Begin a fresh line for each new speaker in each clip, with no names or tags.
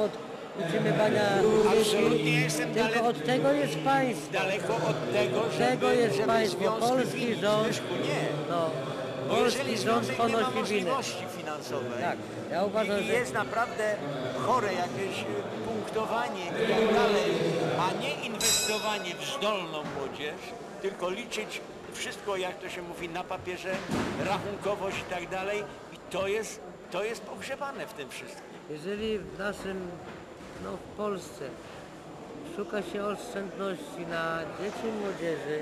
od utrzymywania
Absolutnie jestem
tylko
daleko,
od tego jest państwo.
daleko od tego,
Tego jest
żeby
państwo,
związki
polski
winny.
rząd.
Zbyszku, nie.
No,
Bo
polski
jeżeli
rząd
związek nie ma
ponosi winę.
możliwości finansowej
Tak, ja uważam,
i
że
jest naprawdę chore jakieś punktowanie i tak dalej, a nie inwestowanie w zdolną młodzież, tylko liczyć wszystko, jak to się mówi, na papierze, rachunkowość i tak dalej, i to jest pogrzebane w tym wszystkim.
jeżeli w naszym, no w Polsce szuka się oszczędności na dzieci i młodzieży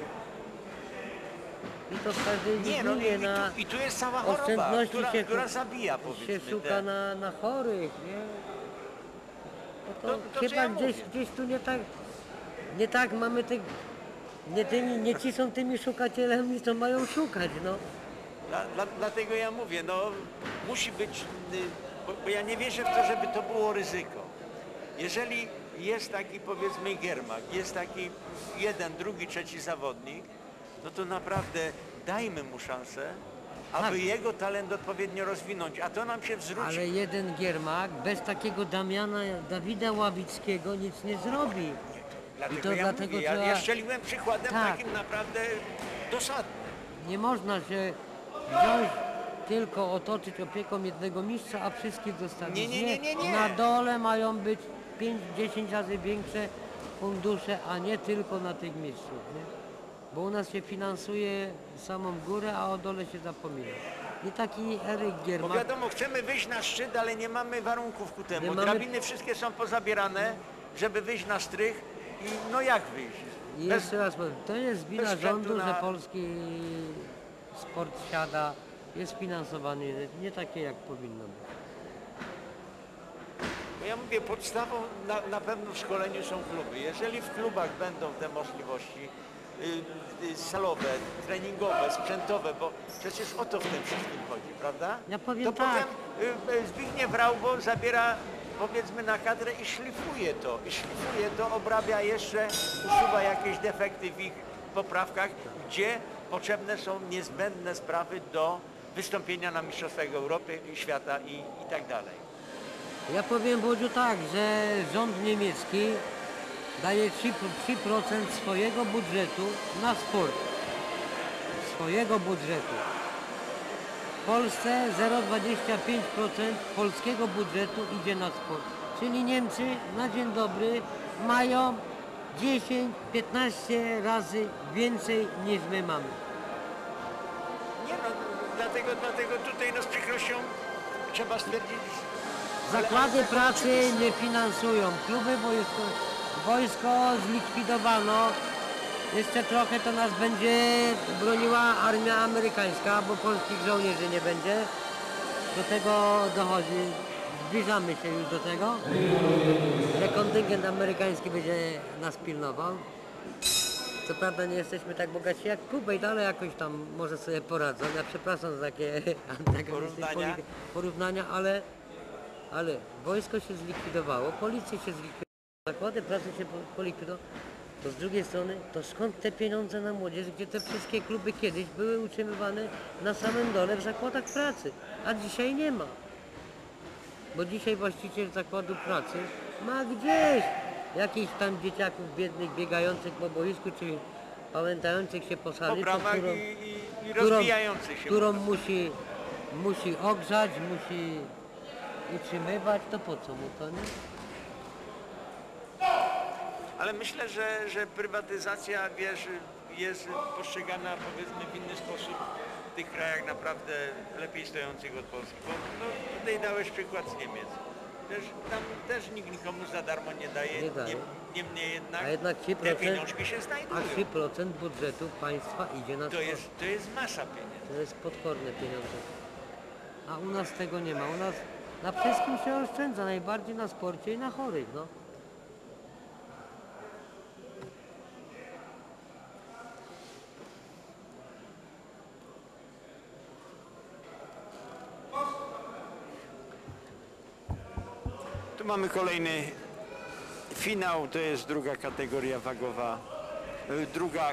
i to w każdej
Nie, no
dziedzinie na
i tu jest cała choroba,
oszczędności
która zabija, powiedzmy.
się szuka na chorych, nie? No to
To, co
chyba
ja
gdzieś tu nie tak mamy tych, nie ci są tymi szukatelami, co mają szukać, no.
Dlatego ja mówię, no musi być, bo ja nie wierzę w to, żeby to było ryzyko. Jeżeli jest taki, powiedzmy, Giermach, jest taki jeden, drugi, trzeci zawodnik, no to naprawdę dajmy mu szansę, aby
Tak.
jego talent odpowiednio rozwinąć, a to nam się wzruci.
Ale jeden Giermach bez takiego Dawida Ławickiego nic nie zrobi.
Dlatego
to
ja
dlatego
mówię,
trzeba-
ja strzeliłem przykładem
Tak.
takim naprawdę dosadnym.
Nie można się wziąć tylko otoczyć opieką jednego mistrza, a wszystkich zostawić.
Nie.
Na dole mają być 5-10 razy większe fundusze, a nie tylko na tych mistrzów. Nie? Bo u nas się finansuje samą górę, a o dole się zapomina. I taki Eryk
Bo
Giermach,
wiadomo, chcemy wyjść na szczyt, ale nie mamy warunków ku temu.
Nie mamy-
Drabiny wszystkie są pozabierane, żeby wyjść na strych i no jak wyjść?
i jeszcze raz powiem, to jest wina
bez względu
rządu,
na-
że polski sport siada, jest finansowany nie takie jak powinno być.
Bo ja mówię, podstawą na pewno w szkoleniu są kluby. Jeżeli w klubach będą te możliwości salowe, treningowe, sprzętowe, bo przecież o to w tym wszystkim chodzi, prawda?
Ja powiem
to
tak.
potem Zbigniew Raubo zabiera, powiedzmy, na kadrę i szlifuje to, obrabia jeszcze, usuwa jakieś defekty w ich poprawkach, gdzie potrzebne są niezbędne sprawy do wystąpienia na Mistrzostwach Europy i świata i tak dalej.
Ja powiem Bodziu tak, że rząd niemiecki daje 3% swojego budżetu na sport. Swojego budżetu. W Polsce 0,25% polskiego budżetu idzie na sport. Czyli Niemcy na dzień dobry mają 10-15 razy więcej niż my mamy.
Nie no, dlatego tutaj no z przykrością trzeba stwierdzić.
Zakłady pracy nie finansują. Kluby wojsko zlikwidowano. Jeszcze trochę to nas będzie broniła armia amerykańska, bo polskich żołnierzy nie będzie. Do tego dochodzi. Zbliżamy się już do tego, że kontyngent amerykański będzie nas pilnował. Co prawda nie jesteśmy tak bogaci jak Kuwait, ale jakoś tam może sobie poradzą. Ja przepraszam za takie porównania, ale wojsko się zlikwidowało, policja się zlikwidowała, zakłady pracy się polikwidowały. To z drugiej strony, to skąd te pieniądze na młodzież, gdzie te wszystkie kluby kiedyś były utrzymywane na samym dole w zakładach pracy, a dzisiaj nie ma. Bo dzisiaj właściciel zakładu pracy ma gdzieś jakichś tam dzieciaków biednych biegających po boisku, czy pamiętających się po sali,
Po bramach i rozwijających się.
którą musi ogrzać, musi utrzymywać, to po co mu to, nie?
Ale myślę, że prywatyzacja, wiesz, jest postrzegana, powiedzmy, w inny sposób w tych krajach naprawdę lepiej stojących od Polski. Bo no, tutaj dałeś przykład z Niemiec. Tam też nikt nikomu za darmo nie daje. Niemniej jednak,
A jednak
te pieniążki się znajdują.
A 3% budżetu państwa idzie na sport.
To jest masa pieniędzy.
To jest potworne pieniądze. A u nas tego nie ma. U nas na wszystkim się oszczędza, najbardziej na sporcie i na chorych, no.
Tu mamy kolejny finał, to jest druga kategoria wagowa, druga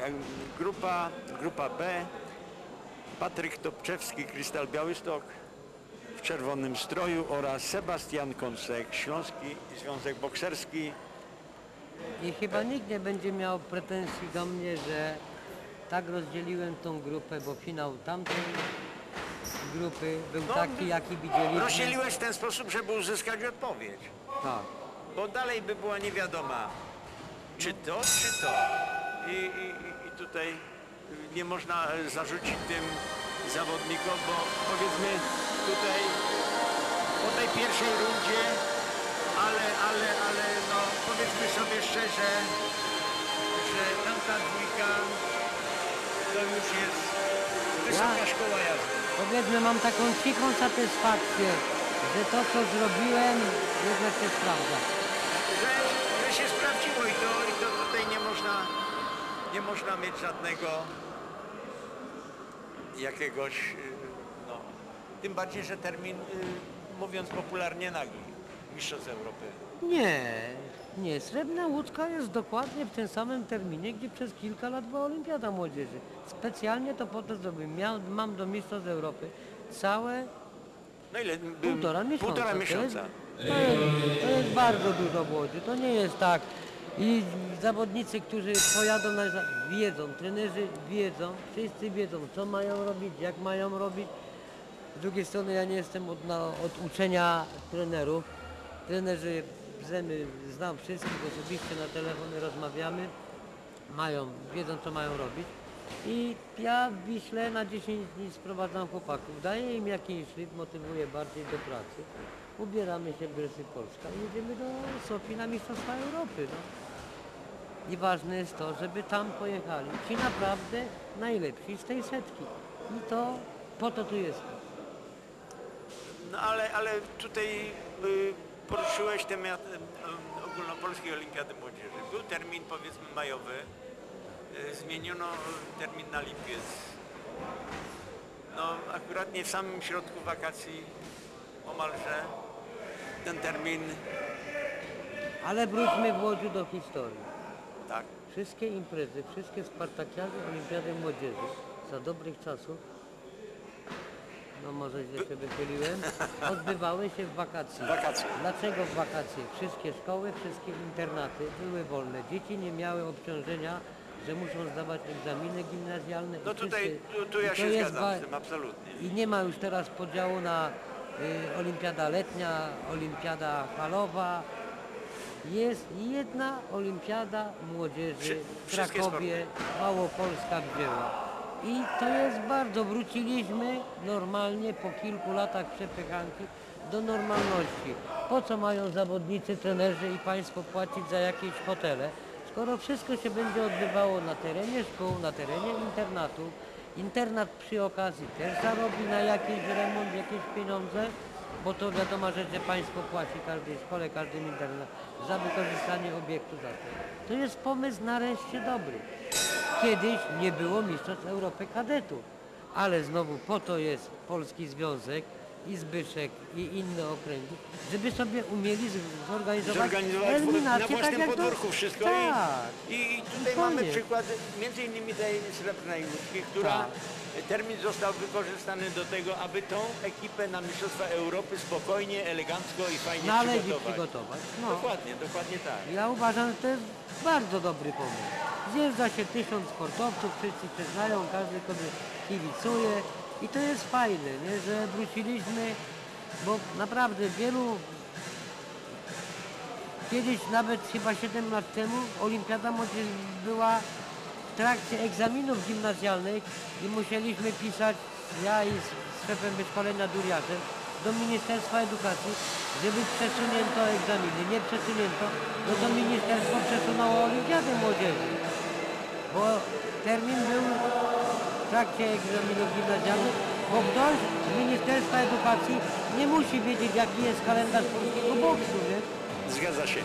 grupa B. Patryk Topczewski, Krystal Białystok, w czerwonym stroju oraz Sebastian Kąsek, Śląski Związek Bokserski.
I chyba nikt nie będzie miał pretensji do mnie, że tak rozdzieliłem tą grupę, bo finał tamtej grupy był
No,
taki, jaki widzieliśmy.
Rozdzieliłeś w ten sposób, żeby uzyskać odpowiedź,
Tak.
bo dalej by była niewiadoma, czy to, czy to. I tutaj nie można zarzucić tym zawodnikom, bo powiedzmy tutaj po tej pierwszej rundzie, ale no powiedzmy sobie szczerze, że tamta dwójka to już jest wysoka szkoła jazdy.
Powiedzmy, mam taką cichą satysfakcję, że to, co zrobiłem, jednak się sprawdza.
Że się sprawdziło i to tutaj nie można mieć żadnego jakiegoś, no, tym bardziej, że termin, mówiąc popularnie, nagi, Mistrzostw Europy.
Nie. Srebrna Łódzka jest dokładnie w tym samym terminie, gdzie przez kilka lat była Olimpiada Młodzieży. Specjalnie to po to zrobiłem. Mam do Mistrzostw Europy całe
No ile?
półtora miesiąca.
Półtora miesiąca.
To jest bardzo dużo młodzi. To nie jest tak. I zawodnicy, którzy pojadą wiedzą, trenerzy wiedzą, wszyscy wiedzą, co mają robić, jak mają robić. Z drugiej strony ja nie jestem od uczenia trenerów. Trenerzy znam wszystkich osobiście, na telefony rozmawiamy, wiedzą, co mają robić. I ja w Wiśle na 10 dni sprowadzam chłopaków, daję im jakiś szlif, motywuję bardziej do pracy. Ubieramy się w dresy Polska i jedziemy do Sofii na Mistrzostwa Europy. No. I ważne jest to, żeby tam pojechali ci naprawdę najlepsi z tej setki. I to po to tu jest.
No ale tutaj poruszyłeś temat ogólnopolskiej olimpiady młodzieży. Był termin, powiedzmy, majowy. Zmieniono termin na lipiec. No akurat nie w samym środku wakacji omalże ten termin.
Ale wróćmy w Łodziu do historii.
Tak.
Wszystkie imprezy, wszystkie spartakiady Olimpiady Młodzieży za dobrych czasów, no może źle się wychyliłem, odbywały się w wakacje.
Wakacje.
Dlaczego w wakacje? Wszystkie szkoły, wszystkie internaty były wolne. Dzieci nie miały obciążenia, że muszą zdawać egzaminy gimnazjalne.
No tutaj, tu ja się zgadzam z tym absolutnie.
I nie ma już teraz podziału na olimpiada letnia, olimpiada falowa. Jest jedna olimpiada młodzieży w Krakowie, Małopolska wzięła. I to jest bardzo, wróciliśmy normalnie po kilku latach przepychanki do normalności. Po co mają zawodnicy, trenerzy i państwo płacić za jakieś hotele, skoro wszystko się będzie odbywało na terenie szkół, na terenie internatu. Internat przy okazji też zarobi na jakiś remont, jakieś pieniądze, bo to wiadomo, że państwo płaci każdej szkole, każdym internacie za wykorzystanie obiektu za to. To jest pomysł nareszcie dobry. Kiedyś nie było Mistrzostw Europy Kadetów, ale znowu po to jest Polski Związek i Zbyszek i inne okręgi, żeby sobie umieli zorganizować eliminację,
na własnym
tak
podwórku wszystko.
Tak.
I tutaj mamy przykład między innymi tej Srebrnej Łódzkiej, która termin został wykorzystany do tego, aby tą ekipę na Mistrzostwa Europy spokojnie, elegancko i fajnie przygotować.
No.
Dokładnie tak.
Ja uważam, że to jest bardzo dobry pomysł. Zjeżdża się 1000 sportowców, wszyscy się znają, każdy komuś kibicuje i to jest fajne, nie? Że wróciliśmy, bo naprawdę kiedyś nawet chyba 7 lat temu Olimpiada Młodzieży była w trakcie egzaminów gimnazjalnych i musieliśmy pisać, ja i z szefem wyszkolenia Duriatem, do Ministerstwa Edukacji, żeby przesunięto egzaminy. Nie przesunięto, no to ministerstwo przesunęło Olimpiadę Młodzieży, bo termin był w trakcie egzaminów gimnazjalnych, bo ktoś z Ministerstwa Edukacji nie musi wiedzieć, jaki jest kalendarz polskiego boksu, nie?
Zgadza się.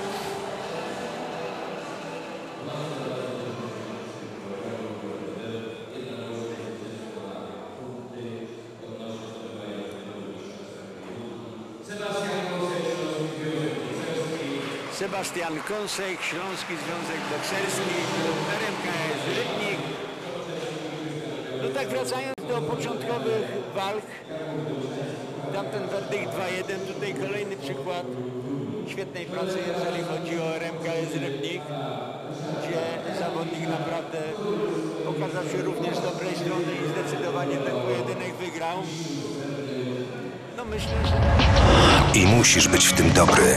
Sebastian Kąsek, Śląski Związek Bokserski, RMKS Rybnik. No tak wracając do początkowych walk, tamten werdykt 2-1, tutaj kolejny przykład świetnej pracy, jeżeli chodzi o RMKS Rybnik, gdzie zawodnik naprawdę pokazał się również z dobrej strony i zdecydowanie ten pojedynek wygrał. No myślę, że...
I musisz być w tym dobry.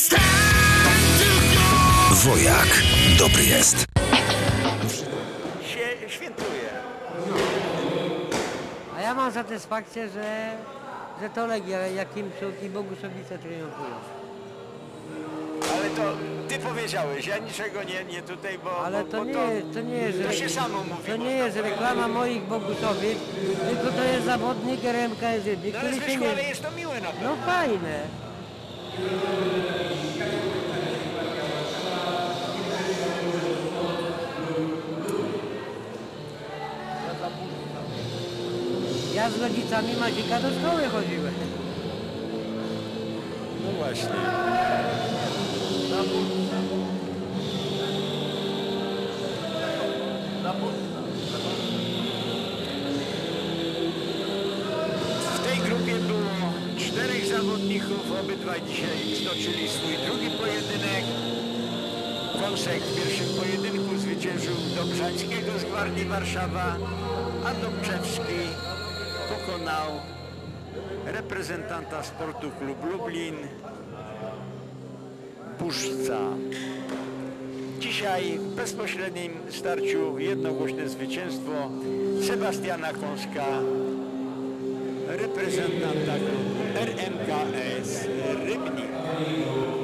Wojak dobry jest.
się świętuje.
A ja mam satysfakcję, że to Legia, Jakimczuk i Boguszowice triumfują.
Ale to ty powiedziałeś, ja niczego nie tutaj, bo,
Ale
bo
to nie jest,
to się samo mówi.
to nie
można
jest
powiedzieć.
reklama moich Boguszowic, tylko to jest zawodnik RMKS Rybnik,
No ale
który się
Zbyszku, ale
nie...
jest to miłe na pewno.
No fajne. Ja z rodzicami Mazika do szkoły chodziłem.
No właśnie. W tej grupie było 4 zawodników, obydwaj dzisiaj stoczyli swój drugi pojedynek. Kąsek w pierwszym pojedynku zwyciężył Dobrzańskiego z Gwardii Warszawa, a Dobczewski pokonał reprezentanta Sportu Klub Lublin, Buszca. Dzisiaj w bezpośrednim starciu jednogłośne zwycięstwo Sebastiana Kąska, reprezentanta klubu RMKS Rybnik.